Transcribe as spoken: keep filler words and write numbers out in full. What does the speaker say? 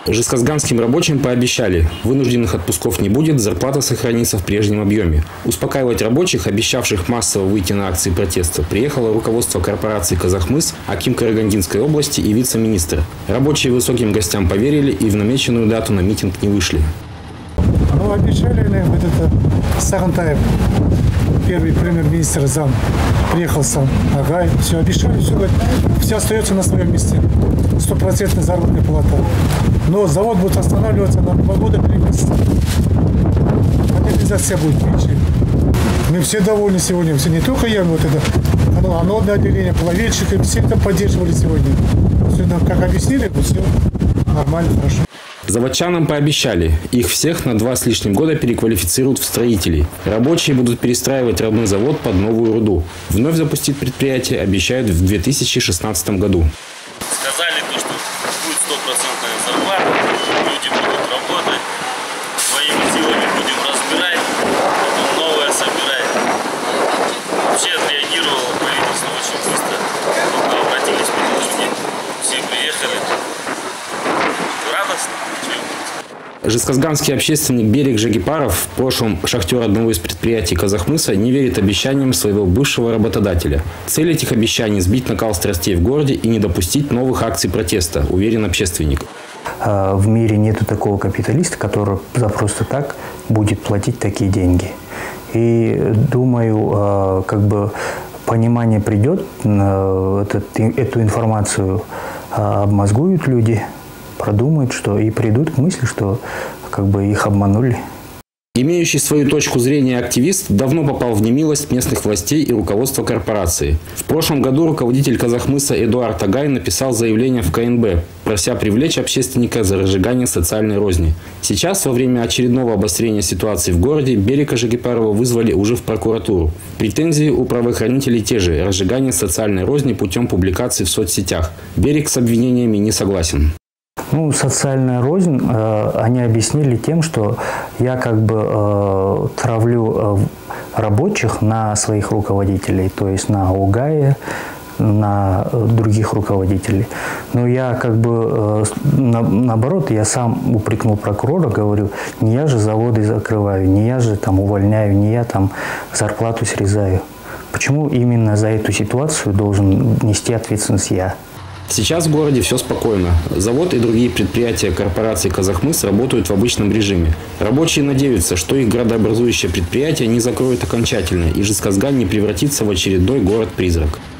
Жезказганским рабочим пообещали, вынужденных отпусков не будет, зарплата сохранится в прежнем объеме. Успокаивать рабочих, обещавших массово выйти на акции протеста, приехало руководство корпорации «Казахмыс», аким Карагандинской области и вице-министр. Рабочие высоким гостям поверили и в намеченную дату на митинг не вышли. Ну, обещали, вот это Сагантаев, первый премьер-министр, зам, приехал сам, Агай, все обещали, все, говорит, все остается на своем месте, стопроцентная заработная плата. Но завод будет останавливаться на два года, три месяца. Модернизация будет меньше. Мы все довольны сегодня, все, не только я, вот это, оно, анодное отделение, плавильщики, все это поддерживали сегодня. Все нам как объяснили, все нормально, хорошо. Заводчанам пообещали, их всех на два с лишним года переквалифицируют в строителей. Рабочие будут перестраивать родной завод под новую руду. Вновь запустить предприятие обещают в две тысячи шестнадцатом году. Сказали, то, что будет стопроцентная зарплата, люди будут работать, своими силами будем разбирать, потом новое собирать. Вообще отреагировало правительство очень быстро, только обратились к люди, все приехали. Радостно. Жезказганский общественник Берик Жагипаров, в прошлом шахтер одного из предприятий Казахмыса, не верит обещаниям своего бывшего работодателя. Цель этих обещаний – сбить накал страстей в городе и не допустить новых акций протеста, уверен общественник. В мире нету такого капиталиста, который за просто так будет платить такие деньги. И думаю, как бы понимание придет, эту информацию обмозгуют люди, продумают, что и придут к мысли, что как бы их обманули. Имеющий свою точку зрения активист давно попал в немилость местных властей и руководства корпорации. В прошлом году руководитель Казахмыса Эдуард Агай написал заявление в ка эн бэ, прося привлечь общественника за разжигание социальной розни. Сейчас, во время очередного обострения ситуации в городе, Берика Жагипарова вызвали уже в прокуратуру. Претензии у правоохранителей те же – разжигание социальной розни путем публикаций в соцсетях. Берик с обвинениями не согласен. Ну, социальная рознь, э, они объяснили тем, что я как бы э, травлю э, рабочих на своих руководителей, то есть на Угая, на э, других руководителей. Но я как бы, э, на, наоборот, я сам упрекнул прокурора, говорю, не я же заводы закрываю, не я же там увольняю, не я там зарплату срезаю. Почему именно за эту ситуацию должен нести ответственность я? Сейчас в городе все спокойно. Завод и другие предприятия корпорации «Казахмыс» работают в обычном режиме. Рабочие надеются, что их градообразующее предприятие не закроют окончательно и Жезказган не превратится в очередной город-призрак.